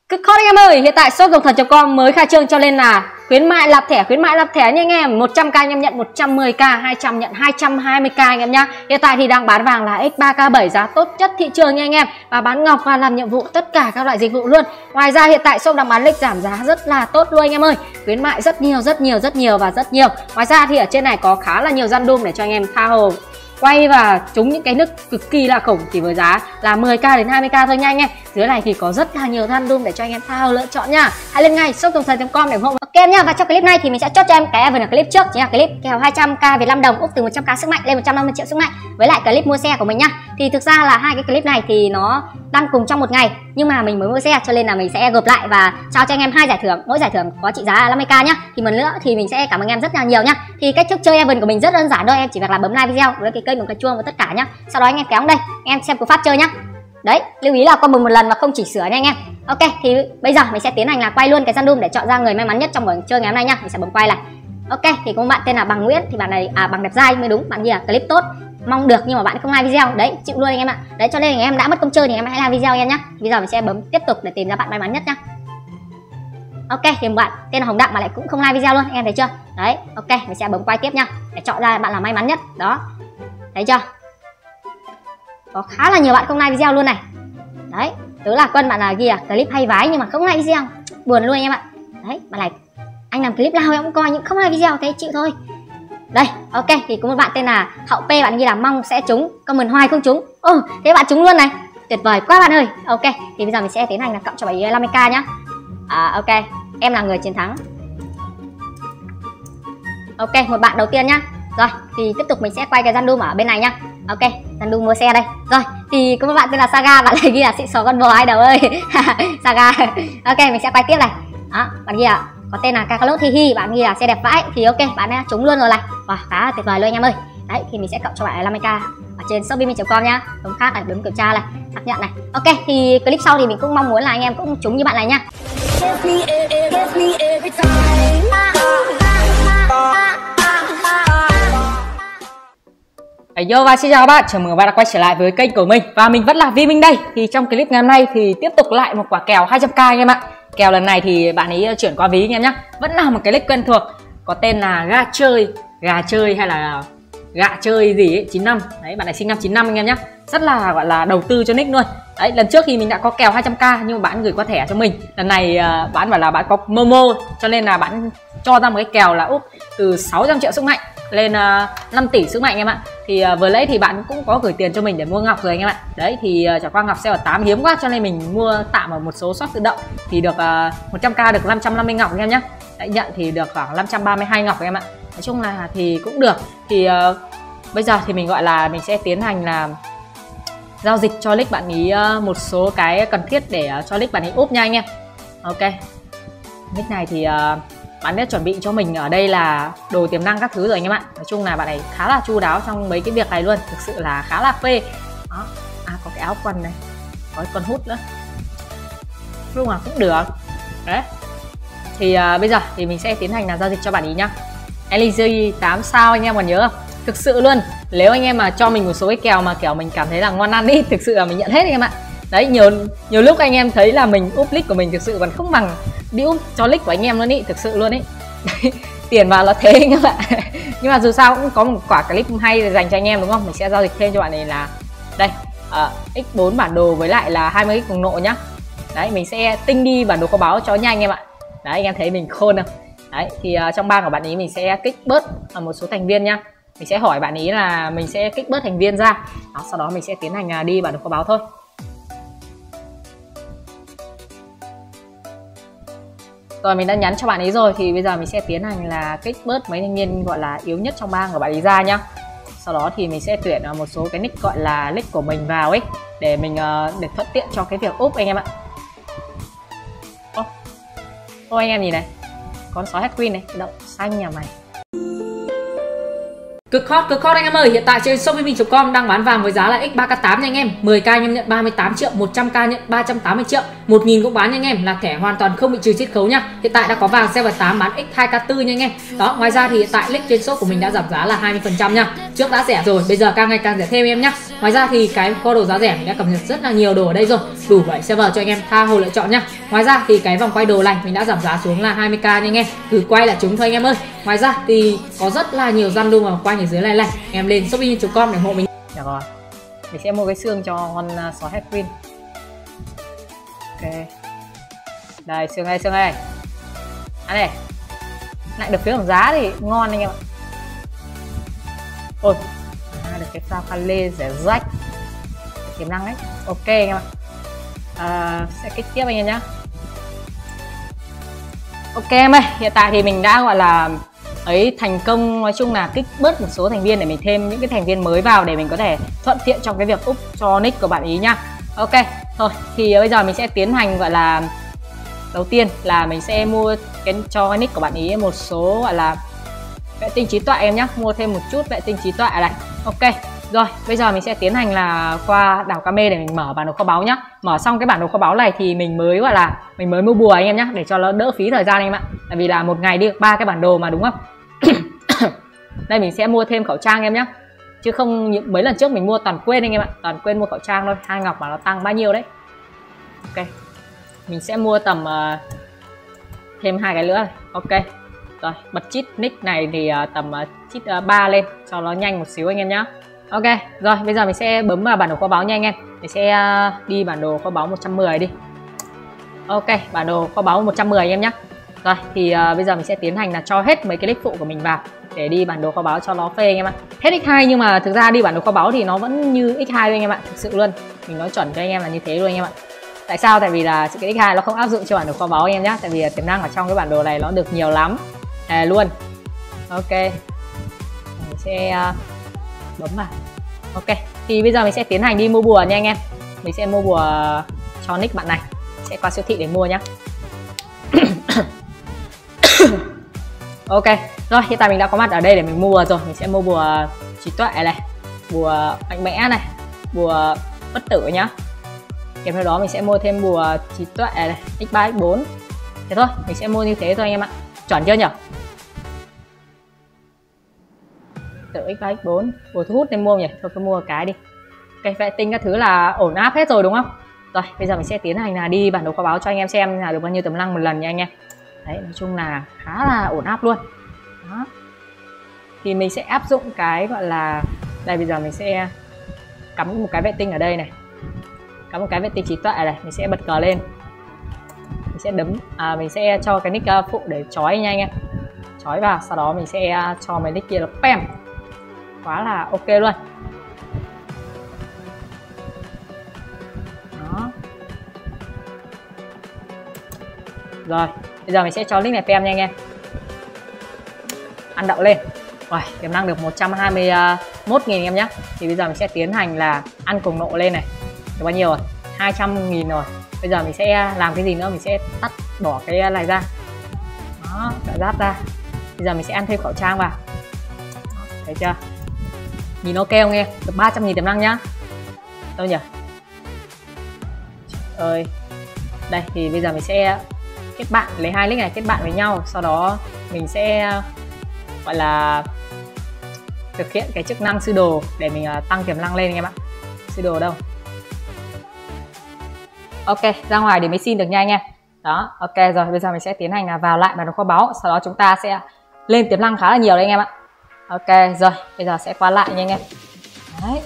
Cực hot anh em ơi, hiện tại shop dongthan.com mới khai trương cho nên là khuyến mại lắp thẻ nha anh em. 100k anh em nhận 110k, 200 nhận 220k anh em nhá. Hiện tại thì đang bán vàng là X3K7 giá tốt nhất thị trường nha anh em, và bán ngọc và làm nhiệm vụ tất cả các loại dịch vụ luôn. Ngoài ra hiện tại shop đang bán lịch giảm giá rất là tốt luôn anh em ơi. Khuyến mại rất nhiều và rất nhiều. Ngoài ra thì ở trên này có khá là nhiều random để cho anh em tha hồ quay và trúng những cái nick cực kỳ là khủng chỉ với giá là 10k đến 20k thôi nha anh em. Dưới này thì có rất là nhiều random để cho anh em tha hồ lựa chọn nha. Hãy lên ngay shop dongthan.com để ủng hộ. Ok em nhá. Và trong clip này thì mình sẽ chốt cho em cái event ở clip trước, chính là clip kèo 200k Việt Nam đồng úp từ 100k sức mạnh lên 150 triệu sức mạnh với lại clip mua xe của mình nhá. Thì thực ra là hai cái clip này thì nó đăng cùng trong một ngày, nhưng mà mình mới mua xe cho nên là mình sẽ gộp lại và trao cho anh em hai giải thưởng, mỗi giải thưởng có trị giá là 50k nhá. Thì một nữa thì mình sẽ cảm ơn em rất là nhiều nhá. Thì cách thức chơi event của mình rất đơn giản thôi, em chỉ việc là bấm like video với cái kênh một cái chuông và tất cả nhá. Sau đó anh em kéo đây, em xem cú pháp chơi nhá. Đấy, lưu ý là combo một lần mà không chỉ sửa nha anh em. Ok, thì bây giờ mình sẽ tiến hành là quay luôn cái random để chọn ra người may mắn nhất trong buổi chơi ngày hôm nay nhá. Mình sẽ bấm quay này. Ok, thì có một bạn tên là Bằng Nguyễn, thì bạn này Bằng đẹp dai mới đúng, bạn ghi là clip tốt mong được nhưng mà bạn không like video. Đấy, chịu luôn anh em ạ. Đấy, cho nên anh em đã mất công chơi thì anh em hãy like video em nhá. Bây giờ mình sẽ bấm tiếp tục để tìm ra bạn may mắn nhất nhá. Ok, thì một bạn tên là Hồng Đặng mà lại cũng không like video luôn, anh em thấy chưa? Đấy, ok, mình sẽ bấm quay tiếp nhá để chọn ra bạn là may mắn nhất. Đó. Thấy chưa? Có khá là nhiều bạn không like video luôn này. Đấy, Tớ Là Quân, bạn là ghi là clip hay vái nhưng mà không like video, buồn luôn anh em ạ. Đấy, bạn này anh làm clip nào em cũng coi nhưng không like video, thế chịu thôi. Đây, ok, thì có một bạn tên là Hậu P, bạn ghi là mong sẽ trúng, comment hoài không trúng. Thế bạn trúng luôn này, tuyệt vời quá bạn ơi. Ok, thì bây giờ mình sẽ tiến hành là cộng cho bạn 50k nhá. Ok, em là người chiến thắng. Ok, một bạn đầu tiên nhá. Rồi, thì tiếp tục mình sẽ quay cái random ở bên này nhá. Ok, random mua xe đây. Rồi, thì có một bạn tên là Saga, bạn lại ghi là xịn sò con bò hai đầu ơi. Saga. Ok, mình sẽ quay tiếp này. Đó, bạn ghi là có tên là Kakalot Hi Hi, bạn ghi là xe đẹp vãi. Thì ok, bạn đã trúng luôn rồi này. Wow, khá là tuyệt vời luôn anh em ơi. Đấy, thì mình sẽ cộng cho bạn 50k ở trên shopee.com nhá. Bấm khác này, bấm kiểm tra này, xác nhận này. Ok, thì clip sau thì mình cũng mong muốn là anh em cũng trúng như bạn này nhá. Yo và xin chào các bạn, chào mừng các bạn đã quay trở lại với kênh của mình. Và mình vẫn là Vi Minh đây. Thì trong clip ngày hôm nay thì tiếp tục lại một quả kèo 200k anh em ạ. Kèo lần này thì bạn ấy chuyển qua ví anh em nhé. Vẫn là một cái nick quen thuộc, có tên là gà chơi hay là gạ chơi gì ấy, 95. Đấy, bạn này sinh năm 95 anh em nhé. Rất là gọi là đầu tư cho nick luôn. Đấy, lần trước thì mình đã có kèo 200k nhưng mà bạn gửi qua thẻ cho mình. Lần này bạn bảo là bạn có Momo cho nên là bạn cho ra một cái kèo là úp từ 600 triệu sức mạnh lên 5 tỷ sức mạnh em ạ. Thì vừa lấy thì bạn cũng có gửi tiền cho mình để mua ngọc rồi anh em ạ. Đấy, thì trải qua ngọc xe ở 8 hiếm quá cho nên mình mua tạm ở một số shop tự động thì được 100k được 550 ngọc anh em nhé. Đấy, nhận thì được khoảng 532 ngọc anh em ạ. Nói chung là thì cũng được. Thì bây giờ thì mình gọi là mình sẽ tiến hành là giao dịch cho nick bạn ý một số cái cần thiết để cho nick bạn ý úp nha anh em. Ok, nick này thì bạn đã chuẩn bị cho mình ở đây là đồ tiềm năng các thứ rồi anh em ạ. Nói chung là bạn này khá là chu đáo trong mấy cái việc này luôn, thực sự là khá là phê. Đó. Có cái áo quần này, có cái quần hút nữa, chung là cũng được. Đấy, thì bây giờ thì mình sẽ tiến hành là giao dịch cho bạn ý nhá. LG 8 sao anh em còn nhớ không? Thực sự luôn, nếu anh em mà cho mình một số cái kèo mà kiểu mình cảm thấy là ngon ăn đi, thực sự là mình nhận hết anh em ạ. Đấy, nhiều lúc anh em thấy là mình úp nick của mình thực sự còn không bằng đi úp cho nick của anh em luôn ý, thực sự luôn ý. Tiền vào là thế anh em ạ. Nhưng mà dù sao cũng có một quả clip hay dành cho anh em đúng không? Mình sẽ giao dịch thêm cho bạn này là đây, X4 bản đồ với lại là 20x cùng nộ nhá. Đấy, mình sẽ tinh đi bản đồ có báo cho nhanh anh em ạ. Đấy, anh em thấy mình khôn không? Đấy, thì trong bang của bạn ý mình sẽ kích bớt một số thành viên nhá. Mình sẽ hỏi bạn ý là mình sẽ kích bớt thành viên ra. Đó, sau đó mình sẽ tiến hành đi bản đồ có báo thôi. Rồi, mình đã nhắn cho bạn ấy rồi thì bây giờ mình sẽ tiến hành là kích bớt mấy thành viên gọi là yếu nhất trong bang của bạn ấy ra nhá. Sau đó thì mình sẽ tuyển một số cái nick gọi là nick của mình vào ấy để mình để thuận tiện cho cái việc úp anh em ạ. Ô anh em nhìn này, con sói Head Queen này, đậu xanh nhà mày. Cực hot anh em ơi, hiện tại trên shopee.com đang bán vàng với giá là X3K8 nha anh em. 10k anh em nhận 38 triệu, 100k nhận 380 triệu, 1.000 cũng bán nha anh em, là thẻ hoàn toàn không bị trừ chiết khấu nha. Hiện tại đã có vàng Server 8 bán X2K4 nha anh em. Đó, ngoài ra thì hiện tại link trên shop của mình đã giảm giá là 20% nha. Trước đã rẻ rồi, bây giờ càng ngày càng rẻ thêm em nhá. Ngoài ra thì cái kho đồ giá rẻ mình đã cập nhật rất là nhiều đồ ở đây rồi, đủ 7 server cho anh em tha hồ lựa chọn nhá. Ngoài ra thì cái vòng quay đồ lành mình đã giảm giá xuống là 20k nha anh em, thử quay là chúng thôi anh em ơi. Ngoài ra thì có rất là nhiều răn đu mà quay ở dưới này em lên shopee.com để ủng hộ mình. Được rồi, mình sẽ mua cái xương cho con sói Hedwin. Ok, đây xương đây, xương đây, ăn này lại được phiếu giảm giá thì ngon anh em ạ. Ôi, được cái phao pha lê rẻ rách, tiềm năng đấy. Ok anh em ạ. Sẽ kích tiếp anh em nhá. Ok em ơi, hiện tại thì mình đã gọi là ấy thành công, nói chung là kích bớt một số thành viên để mình thêm những cái thành viên mới vào để mình có thể thuận tiện trong cái việc up cho nick của bạn ý nhá. Ok, thôi thì bây giờ mình sẽ tiến hành gọi là đầu tiên là mình sẽ mua cho cái nick của bạn ý một số gọi là vệ tinh trí tuệ em nhé, mua thêm một chút vệ tinh trí tuệ này. Ok, rồi bây giờ mình sẽ tiến hành là qua đảo Kame để mình mở bản đồ kho báu nhá. Mở xong cái bản đồ kho báu này thì mình mới gọi là mình mới mua bùa anh em nhé, để cho nó đỡ phí thời gian anh em ạ. Tại vì là một ngày đi được 3 cái bản đồ mà đúng không? Đây mình sẽ mua thêm khẩu trang em nhé, chứ không mấy lần trước mình mua toàn quên anh em ạ, toàn quên mua khẩu trang thôi. 2 ngọc mà nó tăng bao nhiêu đấy. Ok, mình sẽ mua tầm thêm 2 cái nữa này. Ok, rồi bật cheat nick này thì tầm cheat 3 lên cho nó nhanh một xíu anh em nhé. Ok, rồi bây giờ mình sẽ bấm vào bản đồ kho báu nha anh em. Mình sẽ đi bản đồ kho báu 110 đi. Ok, bản đồ kho báu 110 anh em nhé. Rồi thì bây giờ mình sẽ tiến hành là cho hết mấy cái nick phụ của mình vào để đi bản đồ kho báu cho nó phê anh em ạ. Hết x2 nhưng mà thực ra đi bản đồ kho báu thì nó vẫn như x2 thôi anh em ạ, thực sự luôn. Mình nói chuẩn cho anh em là như thế luôn anh em ạ. Tại sao? Tại vì là cái x2 nó không áp dụng cho bản đồ kho báu anh em nhé. Tại vì tiềm năng ở trong cái bản đồ này nó được nhiều lắm luôn. Ok, mình sẽ bấm vào. Ok, thì bây giờ mình sẽ tiến hành đi mua bùa nha anh em. Mình sẽ mua bùa cho nick bạn này, sẽ qua siêu thị để mua nhá. Ok, rồi hiện tại mình đã có mặt ở đây để mình mua bùa rồi. Mình sẽ mua bùa trí tuệ này, bùa mạnh mẽ này, bùa bất tử nhá. Kèm theo đó mình sẽ mua thêm bùa trí tuệ này, x3 x4. Thế thôi, mình sẽ mua như thế thôi anh em ạ. Chuẩn chưa nhỉ? Tự x3 x4, bùa thu hút nên mua nhỉ? Thôi cứ mua cái đi. Ok, vệ tinh các thứ là ổn áp hết rồi đúng không? Rồi, bây giờ mình sẽ tiến hành là đi bản đồ kho báu cho anh em xem là được bao nhiêu tấm lăng một lần nha anh em. Đấy, nói chung là khá là ổn áp luôn. Đó. Thì mình sẽ áp dụng cái gọi là đây, bây giờ mình sẽ cắm một cái vệ tinh ở đây này. Cắm một cái vệ tinh trí tuệ này, mình sẽ bật cờ lên. Mình sẽ đấm mình sẽ cho cái nick phụ để chói nha anh em. Chói vào, sau đó mình sẽ cho mấy nick kia là pem. Quá là ok luôn. Đó. Rồi, bây giờ mình sẽ cho nick này pem nha anh em. Ăn đậu lên. Rồi, tiềm năng được 121.000 anh em nhé. Thì bây giờ mình sẽ tiến hành là ăn cùng nộ lên này. Được bao nhiêu rồi? 200.000 rồi. Bây giờ mình sẽ làm cái gì nữa? Mình sẽ tắt bỏ cái này ra. Đó, đợi giáp ra. Bây giờ mình sẽ ăn thêm khẩu trang vào. Thấy chưa? Nhìn ok không em? Được 300.000 tiềm năng nhá. Đâu nhỉ? Trời ơi. Đây thì bây giờ mình sẽ kết bạn, lấy 2 link này kết bạn với nhau. Sau đó mình sẽ gọi là thực hiện cái chức năng sư đồ để mình tăng tiềm năng lên anh em ạ. Sư đồ đâu? Ok, ra ngoài để mới xin được nha anh em. Đó, ok rồi, bây giờ mình sẽ tiến hành là vào lại bản đồ kho báu. Sau đó chúng ta sẽ lên tiềm năng khá là nhiều đấy anh em ạ. Ok rồi, bây giờ sẽ qua lại nha anh em. Đấy.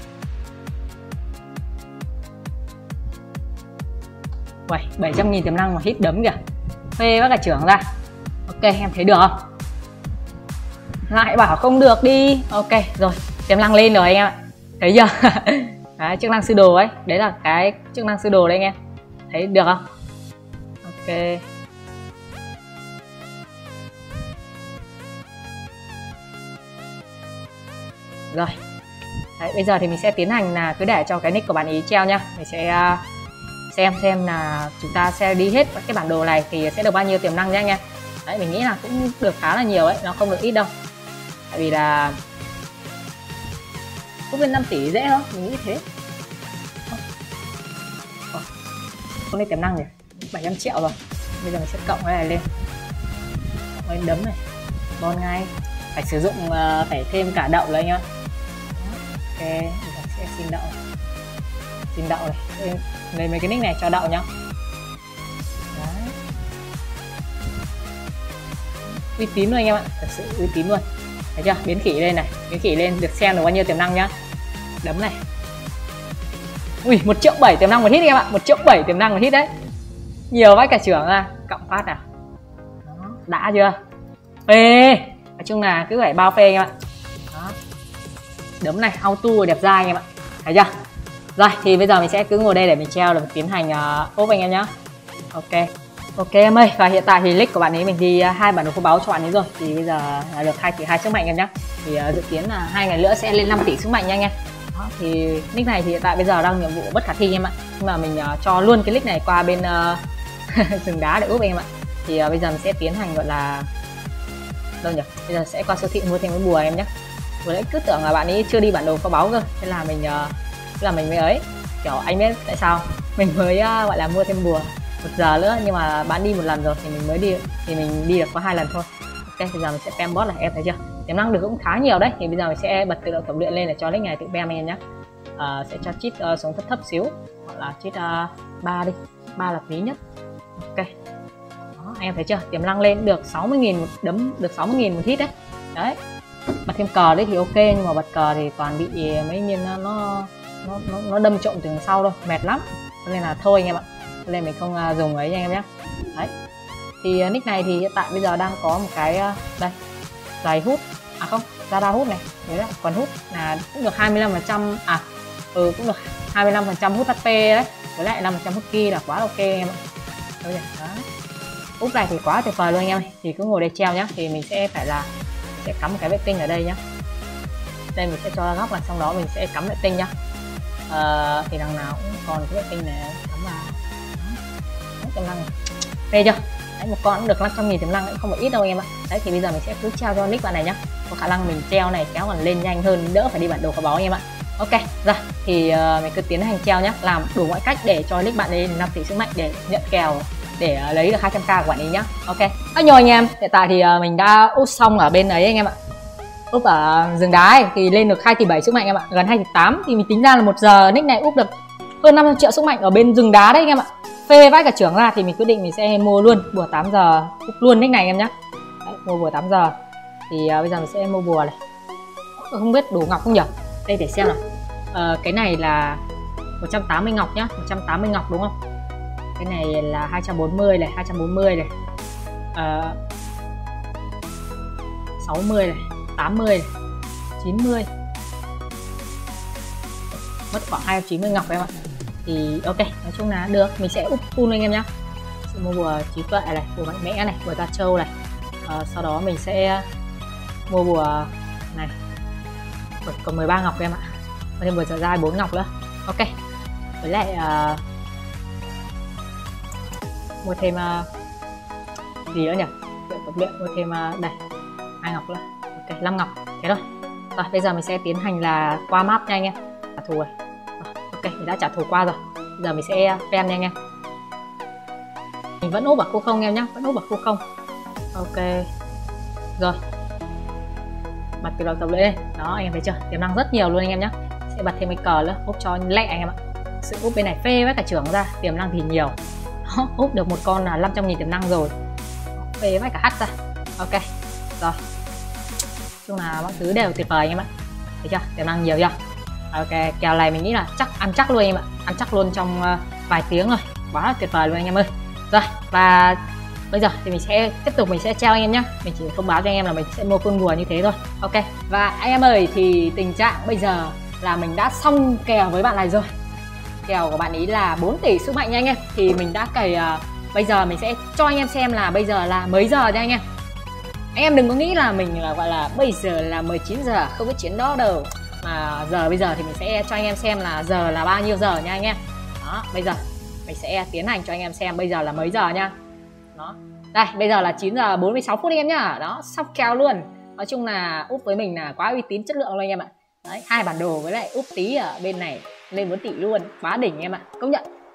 Uầy, 700.000 tiềm năng mà hit đấm kìa. Phê bác cả trưởng ra. Ok, em thấy được không? Lại bảo không được đi. Ok, rồi, tiềm năng lên rồi anh em ạ. Thấy chưa? Đấy, chức năng sư đồ ấy. Đấy là cái chức năng sư đồ đấy anh em. Thấy được không? Ok. Rồi. Đấy, bây giờ thì mình sẽ tiến hành là cứ để cho cái nick của bạn ý treo nhá. Mình sẽ xem là chúng ta sẽ đi hết cái bản đồ này thì sẽ được bao nhiêu tiềm năng nhá anh em. Đấy, mình nghĩ là cũng được khá là nhiều ấy, nó không được ít đâu. Tại vì là phút bên 5 tỷ dễ không? Mình nghĩ thế. không lên tiềm năng nhỉ, 700 triệu rồi. Bây giờ mình sẽ cộng cái này lên, cộng lên đấm này, bon ngay, phải sử dụng phải thêm cả đậu rồi anh em. Ok, mình sẽ xin đậu này, lấy mấy cái nick này cho đậu nhá. Đấy, uy tín luôn anh em ạ, thật sự uy tín luôn. Thấy chưa, biến khỉ lên này, biến khỉ lên được xem được bao nhiêu tiềm năng nhá. Đấm này, ui 1,7 triệu tiềm năng một hit em ạ, 1,7 triệu tiềm năng một hit đấy, nhiều vãi cả trưởng ra. Cộng phát nào. Đó, đã chưa, phê, nói chung là cứ phải bao phê anh em ạ. Đó, đấm này auto đẹp dai anh em ạ, thấy chưa. Rồi thì bây giờ mình sẽ cứ ngồi đây để mình treo, để mình tiến hành ốp anh em nhá. Ok em ơi, và hiện tại thì nick của bạn ấy mình đi 2 bản đồ kho báu cho bạn ấy rồi, thì bây giờ được 2 tỷ 2 sức mạnh em nhá. Thì dự kiến là 2 ngày nữa sẽ lên 5 tỷ sức mạnh nha anh em. Đó, thì nick này thì hiện tại bây giờ đang nhiệm vụ bất khả thi em ạ, nhưng mà mình cho luôn cái nick này qua bên rừng đá để úp anh em ạ. Thì bây giờ mình sẽ tiến hành gọi là đâu nhỉ, bây giờ sẽ qua siêu thị mua thêm cái bùa em nhé. Vừa nãy cứ tưởng là bạn ấy chưa đi bản đồ kho báu cơ, thế là mình mới ấy, kiểu anh biết tại sao mình mới gọi là mua thêm bùa 1 giờ nữa, nhưng mà bạn đi 1 lần rồi thì mình mới đi, thì mình đi được có 2 lần thôi. Ok, bây giờ mình sẽ spam bot này, em thấy chưa, tiềm năng được cũng khá nhiều đấy. Thì bây giờ mình sẽ bật tự động tập luyện lên để cho nick này tự spam anh em nhé. Sẽ cho cheat xuống thấp xíu, hoặc là cheat 3 đi, 3 là phí nhất. Ok, đó, anh em thấy chưa, tiềm năng lên được 60.000 một đấm, được 60.000 một hit đấy. Đấy, bật thêm cờ đấy thì ok, nhưng mà bật cờ thì toàn bị mấy nhiên nó đâm trộm từ sau đâu, mệt lắm, cho nên là thôi anh em ạ, cho nên mình không dùng ấy nha anh em nhé. Đấy, thì nick này thì hiện tại bây giờ đang có một cái đây, giày hút, à không, radar hút này, đấy là còn hút là cũng được 25%, cũng được 25% hút HP đấy, với lại 5% hút ki là quá ok anh em ạ. Đấy, úp này thì quá tuyệt vời luôn anh em ơi. Thì cứ ngồi đây treo nhá, thì mình sẽ phải là sẽ cắm một cái vệ tinh ở đây nhá. Đây mình sẽ cho ra góc này, xong đó mình sẽ cắm vệ tinh nhá. Thì đằng nào cũng còn cái vệ tinh này cắm vào. Đấy, tiềm năng phê chưa. Đấy, một con cũng được 500.000 tiềm năng, cũng không phải ít đâu anh em ạ. Đấy, thì bây giờ mình sẽ cứ treo cho nick bạn này nhá, có khả năng mình treo này kéo còn lên nhanh hơn, đỡ phải đi bản đồ kho báu anh em ạ. Ok, rồi thì mình cứ tiến hành treo nhá, làm đủ mọi cách để cho nick bạn ấy 5 tỷ sức mạnh để nhận kèo, để lấy được 200k của bạn ấy nhá. Ok, nhờ anh em, hiện tại thì mình đã úp xong ở bên ấy anh em ạ, úp ở rừng đá ấy, thì lên được 2,7 tỷ sức mạnh em ạ, gần 2,8 tỷ. Thì mình tính ra là 1 giờ nick này úp được hơn 500 triệu sức mạnh ở bên rừng đá đấy anh em ạ, phê vãi cả trưởng ra. Thì mình quyết định mình sẽ mua luôn bùa 8 giờ úp luôn nick này em nhá. Đấy, mua bùa 8 giờ thì bây giờ mình sẽ mua bùa này, không biết đủ ngọc không nhỉ, đây để xem nào. Cái này là 180 ngọc nhá, 180 ngọc đúng không, cái này là 240 này, 240 này, 60 này, 80 này, 90, mất khoảng 290 ngọc em ạ. Thì ok, nói chung là được, mình sẽ úp full anh em nhá. Sẽ mua bùa trí tuệ này, bùa mạnh mẽ này, bùa da trâu này. Sau đó mình sẽ mua bùa này, còn 13 ngọc em ạ, và thêm bùa dở dai 4 ngọc nữa. Ok, với lại mua thêm gì nữa nhỉ, tập luyện mua thêm đây 2 ngọc nữa. Ok, 5 ngọc thế thôi. Rồi bây giờ mình sẽ tiến hành là qua map nha anh em, trả thù rồi. Ok, mình đã trả thù qua rồi, bây giờ mình sẽ fan nha anh em. Mình vẫn úp ở khu không em nhé, vẫn úp ở khu không. Ok rồi, bật cái đầu tập luyện lên đó, anh em thấy chưa, tiềm năng rất nhiều luôn anh em nhé. Sẽ bật thêm cái cờ nữa, úp cho lẹ anh em ạ. Sự úp bên này phê với cả trưởng ra, tiềm năng thì nhiều. Úp được một con là 500.000 tiềm năng rồi, phê với cả hắt ra. Ok rồi, chung là mọi thứ đều tuyệt vời anh em ạ, thấy chưa, tiềm năng nhiều chưa. Ok, kèo này mình nghĩ là chắc ăn chắc luôn anh em ạ, ăn chắc luôn trong vài tiếng rồi, quá là tuyệt vời luôn anh em ơi. Rồi, và bây giờ thì mình sẽ tiếp tục, mình sẽ treo anh em nhé. Mình chỉ thông báo cho anh em là mình sẽ mua con bùa như thế thôi. Ok, và anh em ơi, thì tình trạng bây giờ là mình đã xong kèo với bạn này rồi. Kèo của bạn ấy là 4 tỷ sức mạnh nha anh em. Thì mình đã cày, bây giờ mình sẽ cho anh em xem là bây giờ là mấy giờ nha anh em. Anh em đừng có nghĩ là mình là gọi là bây giờ là 19 giờ không có chiến đó đâu, mà giờ bây giờ thì mình sẽ cho anh em xem là giờ là bao nhiêu giờ nha anh em. Đó, bây giờ mình sẽ tiến hành cho anh em xem bây giờ là mấy giờ nha. Đó, đây bây giờ là 9 giờ 46 phút anh em nhá. Đó, xong kèo luôn. Nói chung là úp với mình là quá uy tín chất lượng luôn anh em ạ. Đấy, 2 bản đồ với lại úp tí ở bên này lên 4 tỷ luôn, quá đỉnh em ạ, công nhận.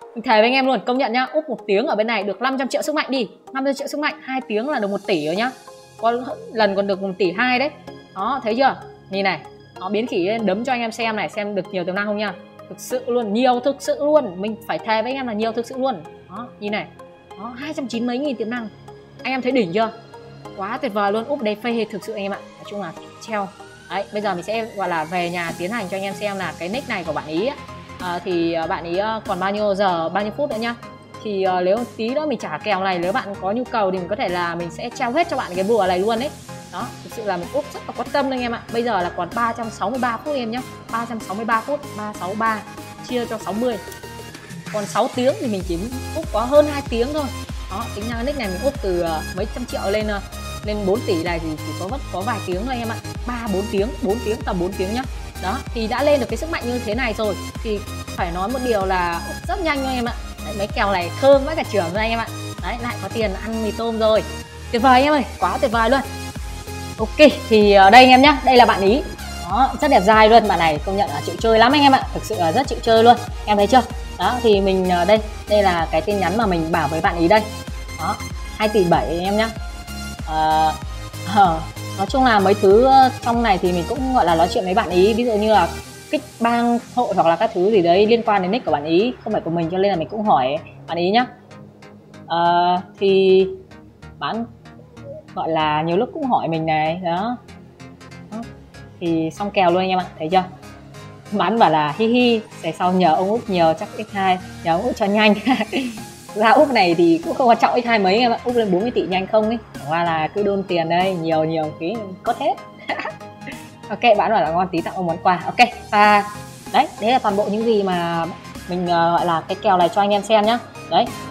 Mình thề với anh em luôn, công nhận nhá, úp 1 tiếng ở bên này được 500 triệu sức mạnh đi, 500 triệu sức mạnh, 2 tiếng là được 1 tỷ rồi nhá. Có lần còn được 1,2 tỷ đấy. Đó, thấy chưa? Nhìn này, nó biến khỉ lên đấm cho anh em xem này, xem được nhiều tiềm năng không nha. Thực sự luôn, nhiều thực sự luôn, mình phải thề với anh em là nhiều thực sự luôn. Đó, nhìn này. Đó, 290 mấy nghìn tiềm năng. Anh em thấy đỉnh chưa? Quá tuyệt vời luôn, úp đế phê thực sự anh em ạ. Nói chung là treo. Đấy, bây giờ mình sẽ gọi là về nhà tiến hành cho anh em xem là cái nick này của bạn ý thì bạn ý còn bao nhiêu giờ, bao nhiêu phút nữa nhá. Thì nếu tí nữa mình trả kèo này, nếu bạn có nhu cầu thì mình có thể là mình sẽ treo hết cho bạn cái bùa này luôn đấy. Đó, thực sự là mình úp rất là có tâm anh em ạ. Bây giờ là còn 363 phút em nhá. 363 phút, 363 chia cho 60. Còn 6 tiếng thì mình chỉ úp có hơn 2 tiếng thôi. Đó, tính ra nick này mình úp từ mấy trăm triệu lên 4 tỷ này thì chỉ có vài tiếng thôi anh em ạ. 4 tiếng tầm 4 tiếng nhá. Đó, thì đã lên được cái sức mạnh như thế này rồi thì phải nói một điều là úp rất nhanh anh em ạ. Đấy, mấy kèo này thơm vãi cả trưởng rồi anh em ạ. Đấy, lại có tiền ăn mì tôm rồi. Tuyệt vời anh em ơi, quá tuyệt vời luôn. Ok, thì đây anh em nhá, đây là bạn ý. Đó, rất đẹp dai luôn, bạn này công nhận là chịu chơi lắm anh em ạ, thực sự là rất chịu chơi luôn. Em thấy chưa? Đó, thì mình đây là cái tin nhắn mà mình bảo với bạn ý đây. Đó, 2,7 tỷ anh em nhá. Nói chung là mấy thứ trong này thì mình cũng gọi là nói chuyện với bạn ý, ví dụ như là kích bang hội hoặc là các thứ gì đấy liên quan đến nick của bạn ý, không phải của mình, cho nên là mình cũng hỏi bạn ý nhá. Thì bạn gọi là nhiều lúc cũng hỏi mình này đó. Thì xong kèo luôn anh em ạ, thấy chưa? Bán bảo là hi hi, về sau nhờ ông úp nhiều chắc x2, nhờ ông úp cho nhanh. Ra úp này thì cũng không quan trọng x2 mấy anh em ạ, úp lên 40 tỷ nhanh không ấy, qua là cứ đôn tiền đây, nhiều tí có hết. Ok, bạn bảo là ngon tí tặng ông món quà. Ok, và đấy là toàn bộ những gì mà mình gọi là cái kèo này cho anh em xem nhá. Đấy,